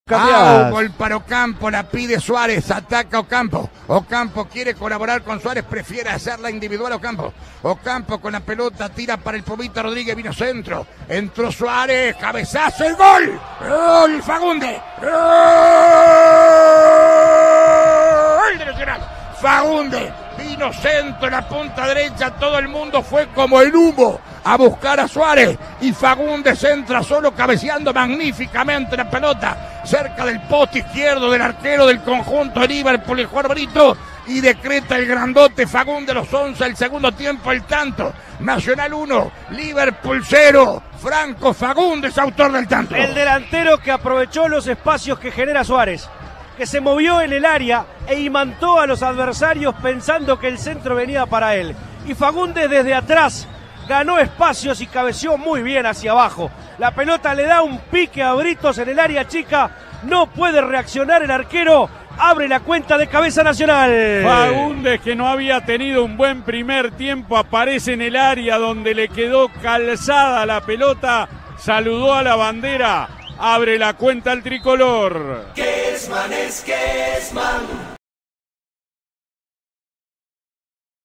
Gol para Ocampo, la pide Suárez, ataca Ocampo. Ocampo quiere colaborar con Suárez, prefiere hacerla individual Ocampo. Ocampo con la pelota, tira para el Pomito Rodríguez, vino centro. Entró Suárez, cabezazo y gol. Gol Fagundes. Gol de Nacional. Fagundes. Vino centro en la punta derecha, todo el mundo fue como el humo a buscar a Suárez y Fagundes entra solo cabeceando magníficamente la pelota cerca del poste izquierdo del arquero del conjunto de Liverpool, el jugador Brito, y decreta el grandote Fagundes los 11 del segundo tiempo, el tanto. Nacional 1, Liverpool 0, Franco Fagundes, autor del tanto. El delantero que aprovechó los espacios que genera Suárez, que se movió en el área e imantó a los adversarios pensando que el centro venía para él. Y Fagundes desde atrás ganó espacios y cabeceó muy bien hacia abajo. La pelota le da un pique a Britos en el área chica, no puede reaccionar el arquero, abre la cuenta de cabeza Nacional. Fagundes, que no había tenido un buen primer tiempo, aparece en el área donde le quedó calzada la pelota, saludó a la bandera. Abre la cuenta el tricolor. Kessman es Kessman.